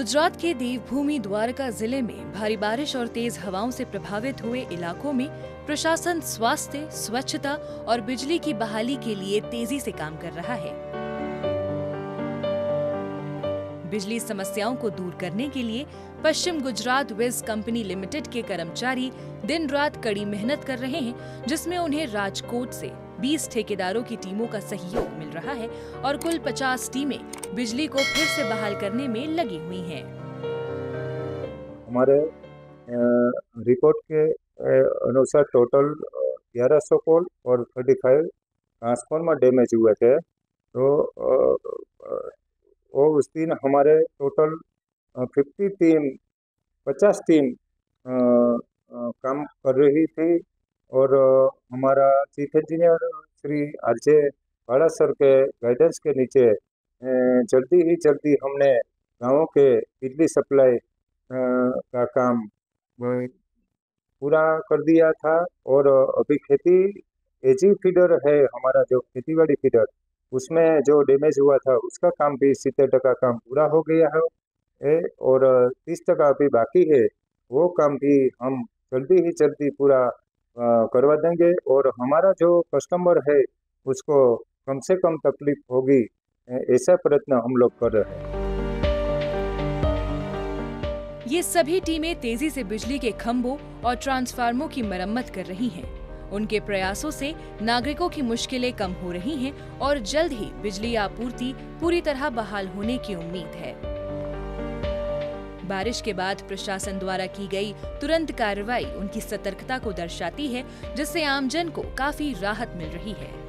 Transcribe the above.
गुजरात के देवभूमि द्वारका जिले में भारी बारिश और तेज हवाओं से प्रभावित हुए इलाकों में प्रशासन स्वास्थ्य, स्वच्छता और बिजली की बहाली के लिए तेजी से काम कर रहा है। बिजली समस्याओं को दूर करने के लिए पश्चिम गुजरात विज कंपनी लिमिटेड के कर्मचारी दिन रात कड़ी मेहनत कर रहे हैं, जिसमें उन्हें राजकोट से 20 ठेकेदारों की टीमों का सहयोग मिल रहा है और कुल 50 टीमें बिजली को फिर से बहाल करने में लगी हुई हैं। हमारे रिपोर्ट के अनुसार टोटल 1100 पोल और 35 ट्रांसफार्मर डैमेज हुए थे। तो वो उस दिन हमारे टोटल 50 टीम काम कर रही थी और हमारा chief engineer Shri RJ Bhada sir के गाइडेंस के नीचे जल्दी ही जल्दी हमने गांवों के बिजली सप्लाई का काम पूरा कर दिया था। और अभी खेती एजी फीडर है, हमारा जो खेतीबाड़ी फीडर, उसमें जो डैमेज हुआ था उसका काम भी 70% काम पूरा हो गया है और 30% अभी बाकी है। वो काम भी हम जल्दी ही जल्दी पूरा करवा देंगे और हमारा जो कस्टमर है उसको कम से कम तकलीफ होगी, ऐसा प्रयत्न हम लोग कर रहे हैं। ये सभी टीमें तेजी से बिजली के खंभों और ट्रांसफार्मरों की मरम्मत कर रही हैं। उनके प्रयासों से नागरिकों की मुश्किलें कम हो रही हैं और जल्द ही बिजली आपूर्ति पूरी तरह बहाल होने की उम्मीद है। बारिश के बाद प्रशासन द्वारा की गई तुरंत कार्रवाई उनकी सतर्कता को दर्शाती है, जिससे आमजन को काफी राहत मिल रही है।